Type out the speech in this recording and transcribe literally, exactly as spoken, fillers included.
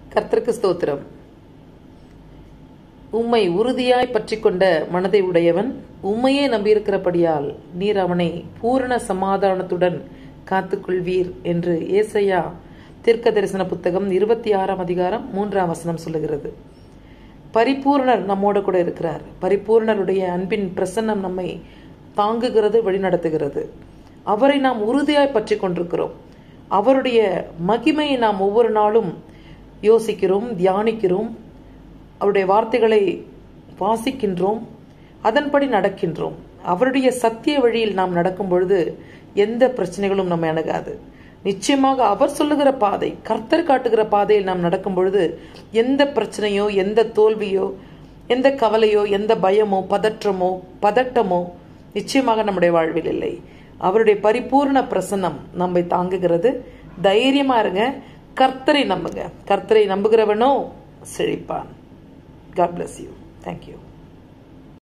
கர்த்தருக்கு ஸ்தோத்திரம். உம்மை உறுதியாய் பற்றி கொண்ட மனதை உடையவன் உம்மையே நம்பியிருக்கிறபடியால் நீர் அவனை பூரண சமாதானத்துடன் காத்துக்கொள்வீர் என்று ஏசாயா தீர்க்க தரிசன புத்தகம் இருபத்தி ஆறாம் அதிகாரம் மூன்றாம் வசனம் சொல்லுகிறது. பரிபூர்ணர் நம்மோட கூட இருக்கிறார். பரிபூர்ணருடைய அன்பின் பிரசன்னம் நம்மை தாங்குகிறது, வழிநடத்துகிறது. அவரை நாம் உறுதியாய் பற்றி கொண்டிருக்கிறோம். அவருடைய மகிமையை நாம் ஒவ்வொரு நாளும் யோசிக்கிறோம், தியானிக்கிறோம், அவருடைய வார்த்தைகளை வாசிக்கின்றோம், அதன்படி நடக்கின்றோம். அவருடைய சத்திய வழியில் நாம் நடக்கும் பொழுது எந்த பிரச்சனைகளும் நம்மை அணுகாது. நிச்சயமாக அவர் சொல்லுகிற பாதை, கர்த்தர் காட்டுகிற பாதையில் நாம் நடக்கும் பொழுது எந்த பிரச்சனையோ, எந்த தோல்வியோ, எந்த கவலையோ, எந்த பயமோ, பதற்றமோ, பதட்டமோ நிச்சயமாக நம்முடைய வாழ்வில் இல்லை. அவருடைய பரிபூர்ண பிரசன்னம் நம்மை தாங்குகிறது. தைரியமா இருங்க. கர்த்தரை நம்புங்க. கர்த்தரை நம்புகிறவனோ செழிப்பான். God bless you. Thank you.